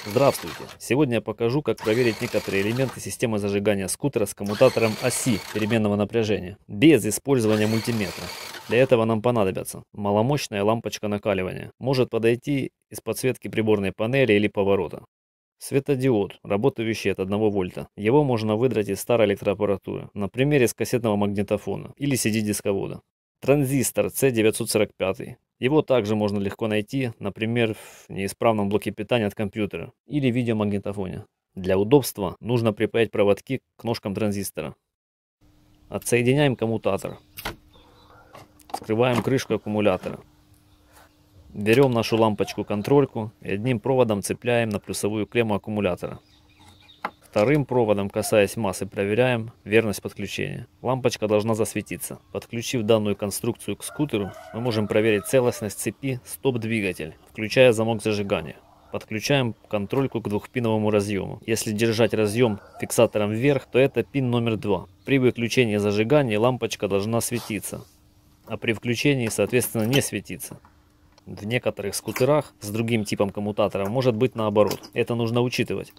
Здравствуйте! Сегодня я покажу, как проверить некоторые элементы системы зажигания скутера с коммутатором оси переменного напряжения, без использования мультиметра. Для этого нам понадобится маломощная лампочка накаливания, может подойти из подсветки приборной панели или поворота. Светодиод, работающий от 1 вольта. Его можно выдрать из старой электроаппаратуры, например, из кассетного магнитофона или CD-дисковода. Транзистор C945. Его также можно легко найти, например, в неисправном блоке питания от компьютера или видеомагнитофоне. Для удобства нужно припаять проводки к ножкам транзистора. Отсоединяем коммутатор. Скрываем крышку аккумулятора. Берем нашу лампочку-контрольку и одним проводом цепляем на плюсовую клемму аккумулятора. Вторым проводом, касаясь массы, проверяем верность подключения. Лампочка должна засветиться. Подключив данную конструкцию к скутеру, мы можем проверить целостность цепи стоп-двигатель, включая замок зажигания. Подключаем контрольку к двухпиновому разъему. Если держать разъем фиксатором вверх, то это пин номер 2. При выключении зажигания лампочка должна светиться, а при включении, соответственно, не светиться. В некоторых скутерах с другим типом коммутатора может быть наоборот. Это нужно учитывать.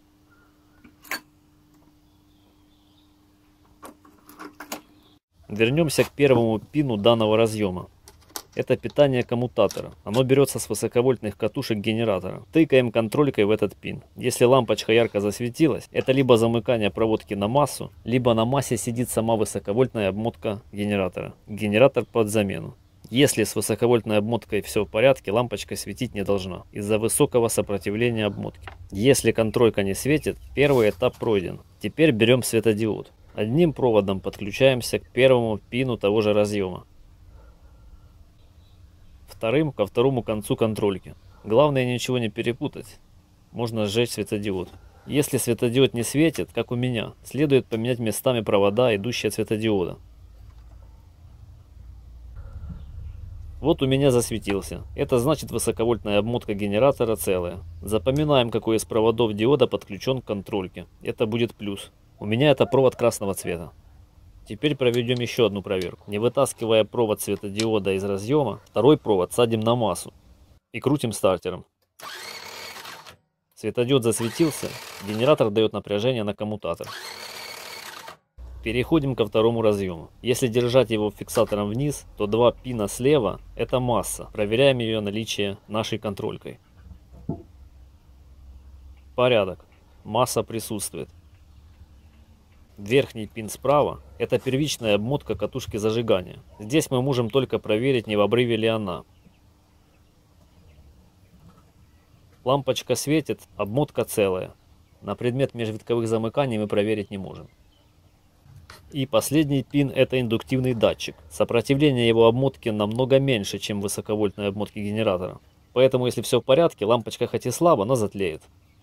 Вернемся к первому пину данного разъема. Это питание коммутатора. Оно берется с высоковольтных катушек генератора. Тыкаем контролькой в этот пин. Если лампочка ярко засветилась, это либо замыкание проводки на массу, либо на массе сидит сама высоковольтная обмотка генератора. Генератор под замену. Если с высоковольтной обмоткой все в порядке, лампочка светить не должна из-за высокого сопротивления обмотки. Если контролька не светит, первый этап пройден. Теперь берем светодиод. Одним проводом подключаемся к первому пину того же разъема. Вторым ко второму концу контрольки. Главное ничего не перепутать. Можно сжечь светодиод. Если светодиод не светит, как у меня, следует поменять местами провода, идущие от светодиода. Вот у меня засветился. Это значит, высоковольтная обмотка генератора целая. Запоминаем, какой из проводов диода подключен к контрольке. Это будет плюс. У меня это провод красного цвета. Теперь проведем еще одну проверку. Не вытаскивая провод светодиода из разъема, второй провод садим на массу и крутим стартером. Светодиод засветился, генератор дает напряжение на коммутатор. Переходим ко второму разъему. Если держать его фиксатором вниз, то два пина слева – это масса. Проверяем ее наличие нашей контролькой. Порядок. Масса присутствует. Верхний пин справа – это первичная обмотка катушки зажигания. Здесь мы можем только проверить, не в обрыве ли она. Лампочка светит, обмотка целая. На предмет межвитковых замыканий мы проверить не можем. И последний пин – это индуктивный датчик. Сопротивление его обмотки намного меньше, чем высоковольтной обмотки генератора. Поэтому, если все в порядке, лампочка хоть и слабо, но затлеет.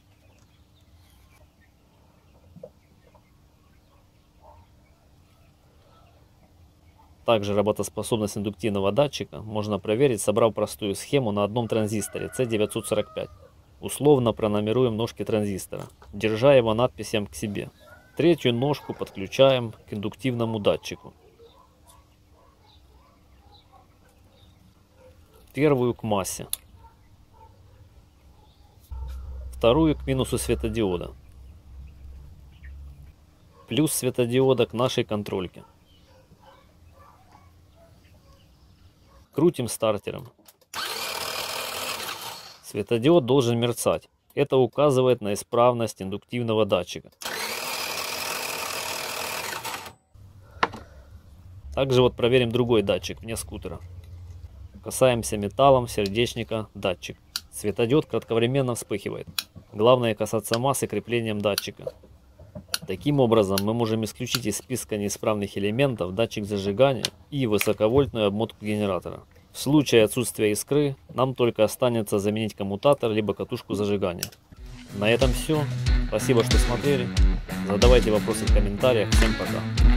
Также работоспособность индуктивного датчика можно проверить, собрав простую схему на одном транзисторе C945. Условно пронумеруем ножки транзистора, держа его надписям к себе. Третью ножку подключаем к индуктивному датчику. Первую к массе. Вторую к минусу светодиода. Плюс светодиода к нашей контрольке. Крутим стартером. Светодиод должен мерцать. Это указывает на исправность индуктивного датчика. Также вот проверим другой датчик вне скутера. Касаемся металлом сердечника датчик. Светодиод кратковременно вспыхивает. Главное касаться массы креплением датчика. Таким образом мы можем исключить из списка неисправных элементов датчик зажигания и высоковольтную обмотку генератора. В случае отсутствия искры нам только останется заменить коммутатор либо катушку зажигания. На этом все. Спасибо, что смотрели. Задавайте вопросы в комментариях. Всем пока.